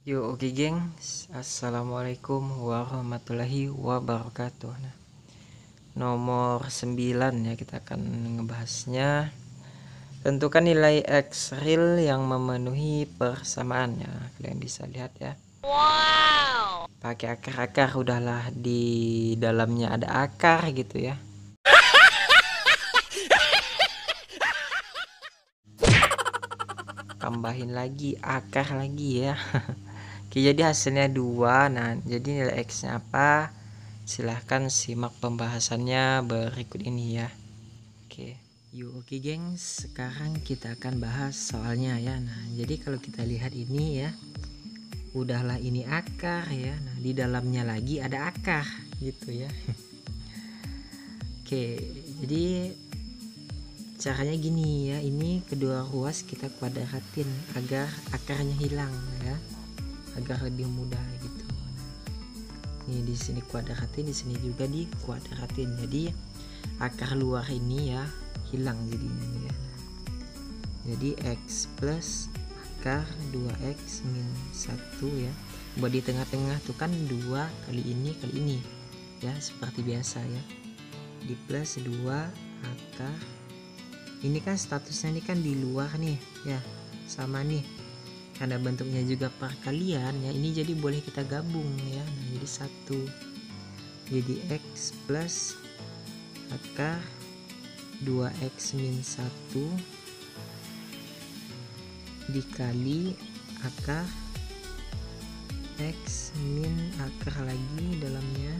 Yuk, oke gengs, assalamualaikum warahmatullahi wabarakatuh. Nah, nomor 9 ya, kita akan ngebahasnya. Tentukan nilai X real yang memenuhi persamaannya. Kalian bisa lihat ya. Wow. Pakai akar-akar, udahlah di dalamnya ada akar gitu ya. Tambahin lagi akar lagi ya. Oke, jadi hasilnya 2. Nah, jadi nilai X nya apa? Silahkan simak pembahasannya berikut ini ya. Oke gengs, sekarang kita akan bahas soalnya ya. Nah, jadi kalau kita lihat ini ya, udahlah ini akar ya. Nah, di dalamnya lagi ada akar gitu ya. Oke, jadi caranya gini ya, ini kedua ruas kita kuadratin agar akarnya hilang ya, agar lebih mudah gitu. Ini di sini kuadratin, di sini juga di kuadratin. Jadi akar luar ini ya hilang jadinya ya. Jadi X plus akar 2X min 1 ya. Buat di tengah-tengah tuh kan 2 kali ini ya, seperti biasa ya. Di plus 2 akar, ini kan statusnya ini kan di luar nih ya, sama nih karena bentuknya juga perkalian ya, ini jadi boleh kita gabung ya. Nah, jadi 1 jadi X plus akar 2X min 1 dikali akar X min akar lagi dalamnya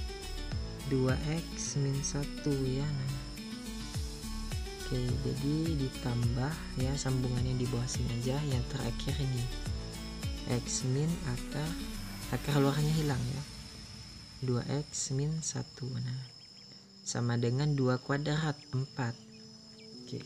2X min 1 ya. Nah, oke, jadi ditambah ya, sambungannya di bawah sini aja, yang terakhir ini X min akar luarnya hilang ya, 2X min 1. Nah, sama dengan 2 kuadrat 4. Oke.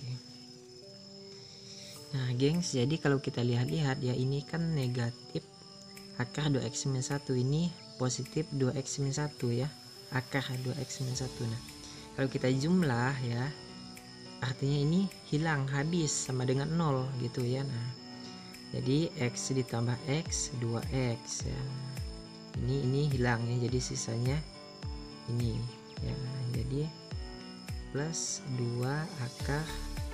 Nah gengs, jadi kalau kita lihat-lihat ya, ini kan negatif akar 2X min 1, ini positif 2X min 1 ya, akar 2X min 1. Nah, kalau kita jumlah ya, artinya ini hilang, habis, sama dengan 0 gitu ya. Nah, jadi X ditambah X 2X ya. Ini hilang ya, jadi sisanya ini ya. Nah, jadi plus 2 akar.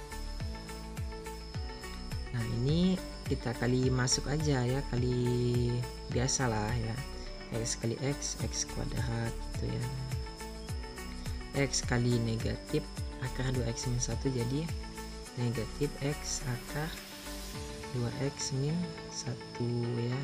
Nah, ini kita kali masuk aja ya, kali biasa lah ya, X kali X kuadrat gitu ya. X kali negatif akar 2X min 1, jadi negatif X akar 2X min 1 ya.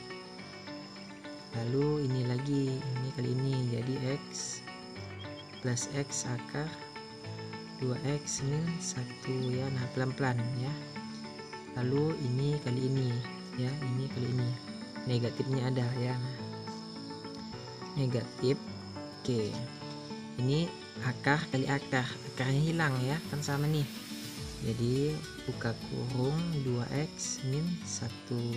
Lalu ini lagi, ini kali ini, jadi X plus X akar 2X min 1 ya. Nah, pelan-pelan ya. Lalu ini kali ini ya, ini kali ini, negatifnya ada ya. Nah, negatif. Oke, ini akar kali akar, akarnya hilang ya, kan sama nih. Jadi buka kurung 2X min 1,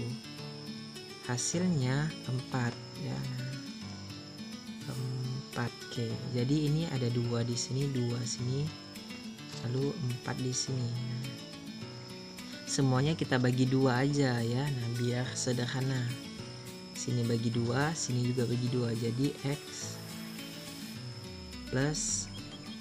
hasilnya 4 ya. 4. Oke, jadi ini ada 2 di sini, 2 sini, lalu 4 di sini. Nah, semuanya kita bagi 2 aja ya. Nah, biar sederhana, sini bagi 2, sini juga bagi 2, jadi X plus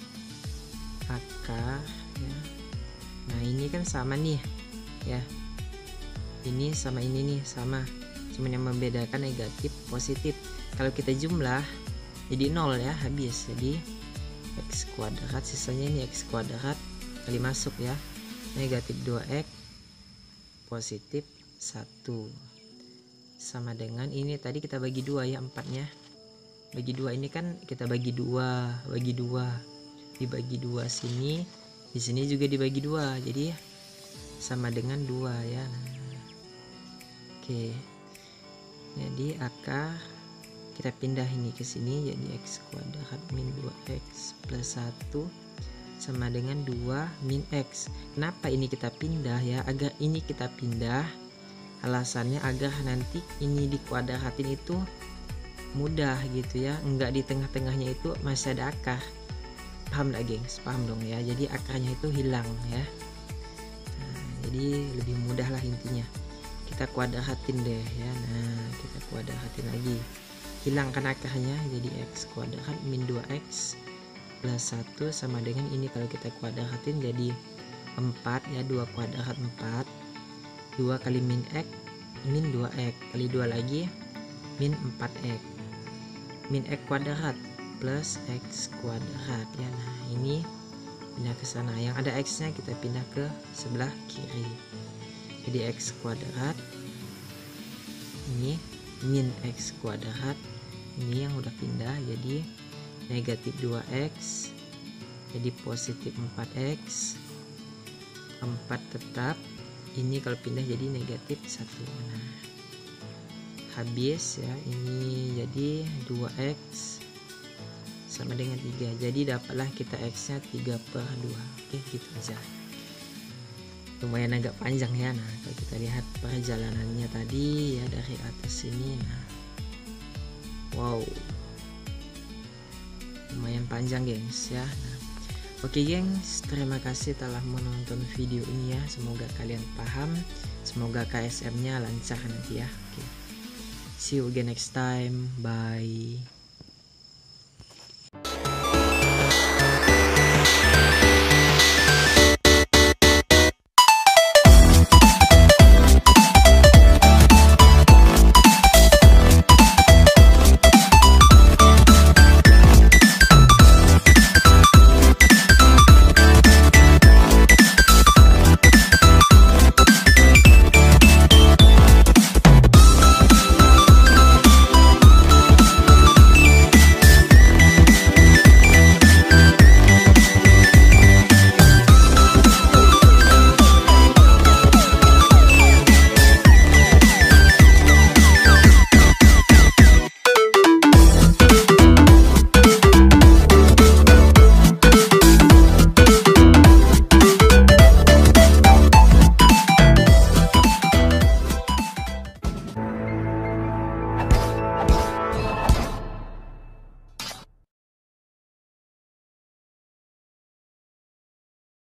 akar ya. Nah, ini kan sama nih ya, ini sama ini nih sama, cuman yang membedakan negatif positif. Kalau kita jumlah jadi 0 ya, habis, jadi X kuadrat, sisanya ini X kuadrat kali masuk ya, negatif 2X positif 1 sama dengan ini tadi kita bagi 2 ya, 4-nya bagi 2, ini kan kita bagi 2, dibagi 2 sini, di sini juga dibagi 2, jadi sama dengan 2 ya. Nah, oke, jadi akar kita pindah ini ke sini, jadi X kuadrat min 2X plus 1 sama dengan 2 min X. Kenapa ini kita pindah ya, agar ini kita pindah, alasannya agar nanti ini dikuadratin itu mudah gitu ya, enggak di tengah-tengahnya itu masih ada akar. Paham gak gengs? Paham dong ya, jadi akarnya itu hilang ya. Nah, jadi lebih mudah lah intinya. kita kuadratin deh ya. Nah, kita kuadratin lagi, hilangkan akarnya, jadi x kuadrat min 2x plus 1 sama dengan ini kalau kita kuadratin jadi 4 ya, 2 kuadrat 4, 2 kali min x min 2x kali 2 lagi min 4x, min x kuadrat plus x kuadrat ya. Nah, ini pindah ke sana, yang ada x nya kita pindah ke sebelah kiri, jadi x kuadrat ini min x kuadrat, ini yang udah pindah jadi negatif 2x jadi positif 4x, 4 tetap, ini kalau pindah jadi negatif 1. Nah, habis ya, ini jadi 2x sama dengan 3, jadi dapatlah kita x nya 3/2. Oke, gitu aja, lumayan agak panjang ya. Nah, kalau kita lihat perjalanannya tadi ya dari atas ini, nah wow, lumayan panjang gengs ya. Nah, oke gengs, terima kasih telah menonton video ini ya, semoga kalian paham, semoga KSM nya lancar nanti ya. Oke, see you again next time, bye.